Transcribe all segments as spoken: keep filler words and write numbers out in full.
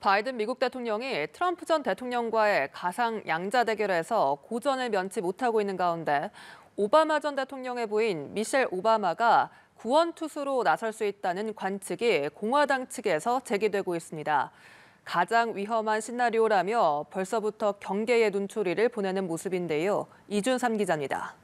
바이든 미국 대통령이 트럼프 전 대통령과의 가상 양자 대결에서 고전을 면치 못하고 있는 가운데 오바마 전 대통령의 부인 미셸 오바마가 구원투수로 나설 수 있다는 관측이 공화당 측에서 제기되고 있습니다. 가장 위험한 시나리오라며 벌써부터 경계의 눈초리를 보내는 모습인데요. 이준삼 기자입니다.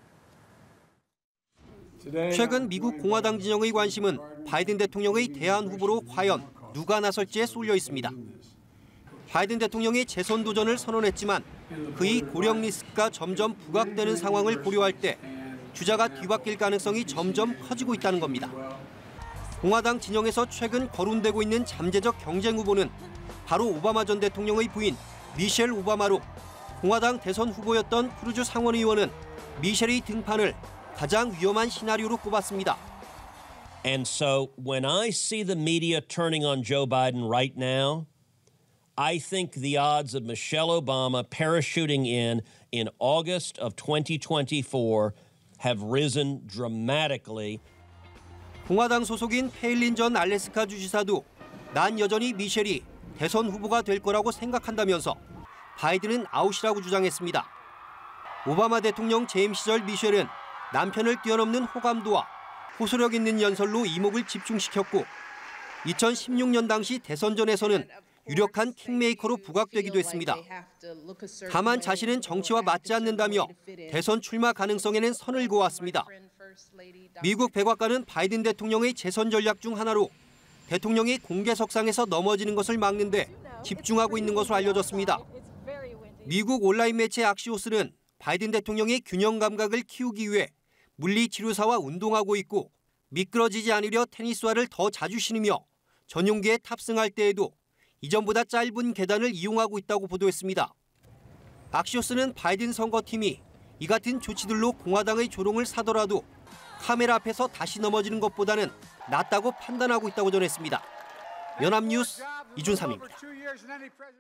최근 미국 공화당 진영의 관심은 바이든 대통령의 대안 후보로 과연 누가 나설지에 쏠려 있습니다. 바이든 대통령이 재선 도전을 선언했지만 그의 고령 리스크가 점점 부각되는 상황을 고려할 때 주자가 뒤바뀔 가능성이 점점 커지고 있다는 겁니다. 공화당 진영에서 최근 거론되고 있는 잠재적 경쟁 후보는 바로 오바마 전 대통령의 부인 미셸 오바마로 공화당 대선 후보였던 크루즈 상원의원은 미셸의 등판을 가장 위험한 시나리오로 꼽았습니다. And so when I see the media turning on Joe Biden right now, I think the odds of Michelle Obama parachuting in in August of twenty twenty-four have risen dramatically. 공화당 소속인 페일린 전 알래스카 주지사도 난 여전히 미셸이 대선 후보가 될 거라고 생각한다면서 바이든은 아웃이라고 주장했습니다. 오바마 대통령 재임 시절 미셸은 남편을 뛰어넘는 호감도와 호소력 있는 연설로 이목을 집중시켰고 이천십육 년 당시 대선전에서는 유력한 킹메이커로 부각되기도 했습니다. 다만 자신은 정치와 맞지 않는다며 대선 출마 가능성에는 선을 그어왔습니다. 미국 백악관은 바이든 대통령의 재선 전략 중 하나로 대통령이 공개석상에서 넘어지는 것을 막는 데 집중하고 있는 것으로 알려졌습니다. 미국 온라인 매체 악시오스는 바이든 대통령이 균형 감각을 키우기 위해 물리치료사와 운동하고 있고 미끄러지지 않으려 테니스화를 더 자주 신으며 전용기에 탑승할 때에도 이전보다 짧은 계단을 이용하고 있다고 보도했습니다. 악시오스는 바이든 선거팀이 이 같은 조치들로 공화당의 조롱을 사더라도 카메라 앞에서 다시 넘어지는 것보다는 낫다고 판단하고 있다고 전했습니다. 연합뉴스 이준삼입니다.